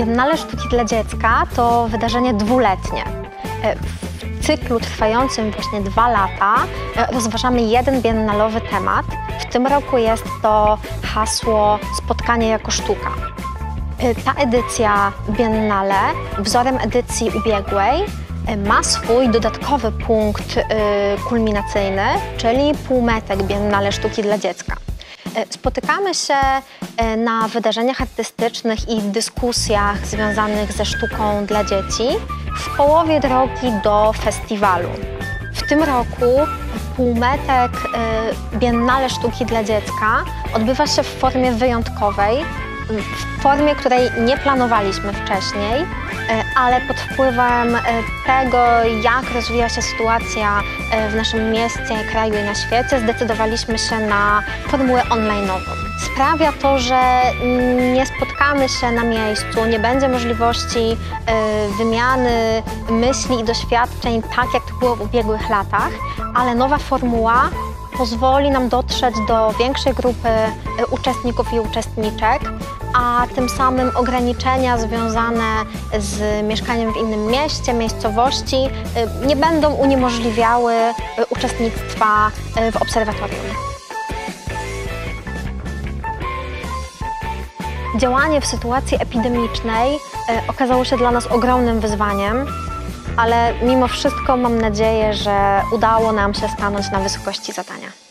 Biennale Sztuki dla Dziecka to wydarzenie dwuletnie. W cyklu trwającym właśnie 2 lata rozważamy jeden biennalowy temat. W tym roku jest to hasło Spotkanie jako sztuka. Ta edycja Biennale, wzorem edycji ubiegłej, ma swój dodatkowy punkt kulminacyjny, czyli półmetek Biennale Sztuki dla Dziecka. Spotykamy się na wydarzeniach artystycznych i dyskusjach związanych ze sztuką dla dzieci w połowie drogi do festiwalu. W tym roku półmetek Biennale Sztuki dla Dziecka odbywa się w formie wyjątkowej, w formie, której nie planowaliśmy wcześniej, ale pod wpływem tego, jak rozwija się sytuacja w naszym mieście, kraju i na świecie, zdecydowaliśmy się na formułę online'ową. Sprawia to, że nie spotkamy się na miejscu, nie będzie możliwości wymiany myśli i doświadczeń tak, jak to było w ubiegłych latach, ale nowa formuła pozwoli nam dotrzeć do większej grupy uczestników i uczestniczek, a tym samym ograniczenia związane z mieszkaniem w innym mieście, miejscowości nie będą uniemożliwiały uczestnictwa w obserwatorium. Działanie w sytuacji epidemicznej okazało się dla nas ogromnym wyzwaniem, ale mimo wszystko mam nadzieję, że udało nam się stanąć na wysokości zadania.